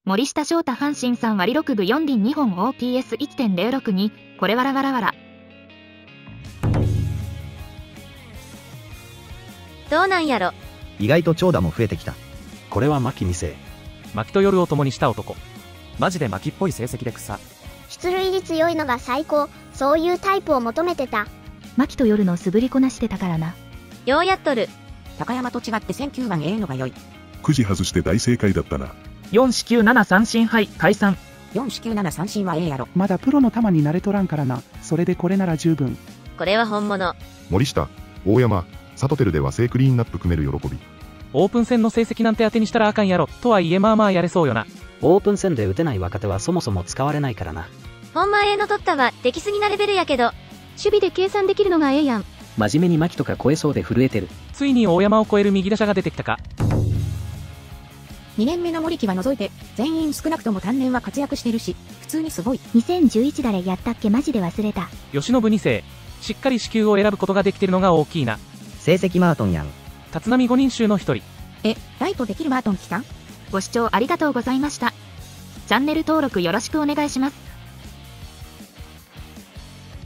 森下翔太阪神3割6分4厘2本 OPS1.062 これわらわらわら。 どうなんやろ。 意外と長打も増えてきた。 これは牧2世。 牧と夜を共にした男。マジで牧っぽい成績で草。 出塁率良いのが最高。そういうタイプを求めてた。 牧と夜の素振りこなしてたからな。 ようやっとる。 高山と違って1009番のが良い。 くじ外して大正解だったな。 4四球7三振はい解散。 4四球7三振はやろ。 まだプロの球に慣れとらんからな。それでこれなら十分。 これは本物。 森下、大山、サトテルでは正クリーンナップ組める喜び。 オープン戦の成績なんて当てにしたらあかんやろ。とはいえまあまあやれそうよな。 オープン戦で打てない若手はそもそも使われないからな。 ほんまの取ったは出来すぎなレベルやけど。 守備で計算できるのがええやん。 真面目に牧とか超えそうで震えてる。 ついに大山を超える右打者が出てきたか。 2年目の森木は除いて、全員少なくとも単年は活躍してるし、普通にすごい。 2011誰やったっけマジで忘れた。 吉信2世。しっかり四球を選ぶことができてるのが大きいな。 成績マートンやん。 立浪5人衆の一人。 ライトできるマートン来た？ ご視聴ありがとうございました。チャンネル登録よろしくお願いします。